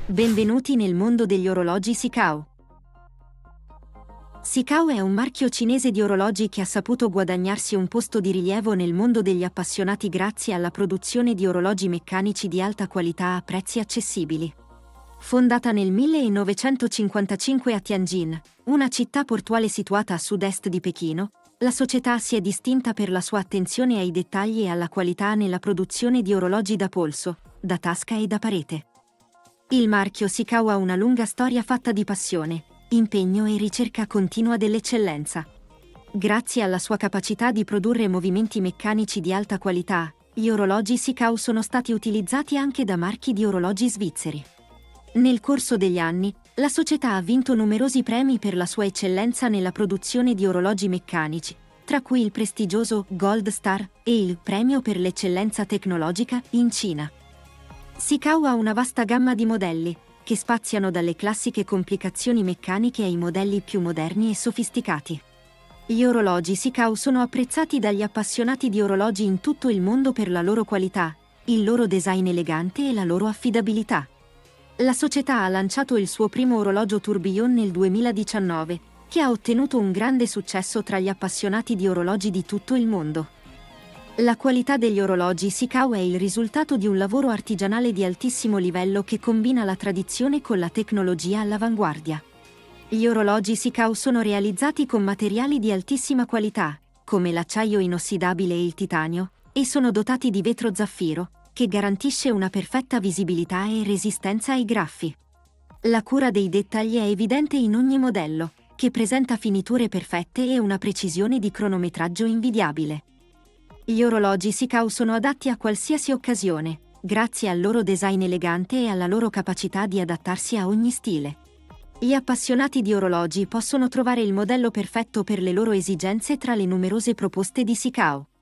Benvenuti nel mondo degli orologi Sicao. Sicao è un marchio cinese di orologi che ha saputo guadagnarsi un posto di rilievo nel mondo degli appassionati grazie alla produzione di orologi meccanici di alta qualità a prezzi accessibili. Fondata nel 1955 a Tianjin, una città portuale situata a sud-est di Pechino, la società si è distinta per la sua attenzione ai dettagli e alla qualità nella produzione di orologi da polso, da tasca e da parete. Il marchio Sicao ha una lunga storia fatta di passione, impegno e ricerca continua dell'eccellenza. Grazie alla sua capacità di produrre movimenti meccanici di alta qualità, gli orologi Sicao sono stati utilizzati anche da marchi di orologi svizzeri. Nel corso degli anni, la società ha vinto numerosi premi per la sua eccellenza nella produzione di orologi meccanici, tra cui il prestigioso Gold Star e il Premio per l'eccellenza tecnologica in Cina. Sicao ha una vasta gamma di modelli, che spaziano dalle classiche complicazioni meccaniche ai modelli più moderni e sofisticati. Gli orologi Sicao sono apprezzati dagli appassionati di orologi in tutto il mondo per la loro qualità, il loro design elegante e la loro affidabilità. La società ha lanciato il suo primo orologio tourbillon nel 2019, che ha ottenuto un grande successo tra gli appassionati di orologi di tutto il mondo. La qualità degli orologi Sicao è il risultato di un lavoro artigianale di altissimo livello che combina la tradizione con la tecnologia all'avanguardia. Gli orologi Sicao sono realizzati con materiali di altissima qualità, come l'acciaio inossidabile e il titanio, e sono dotati di vetro zaffiro, che garantisce una perfetta visibilità e resistenza ai graffi. La cura dei dettagli è evidente in ogni modello, che presenta finiture perfette e una precisione di cronometraggio invidiabile. Gli orologi Sicao sono adatti a qualsiasi occasione, grazie al loro design elegante e alla loro capacità di adattarsi a ogni stile. Gli appassionati di orologi possono trovare il modello perfetto per le loro esigenze tra le numerose proposte di Sicao.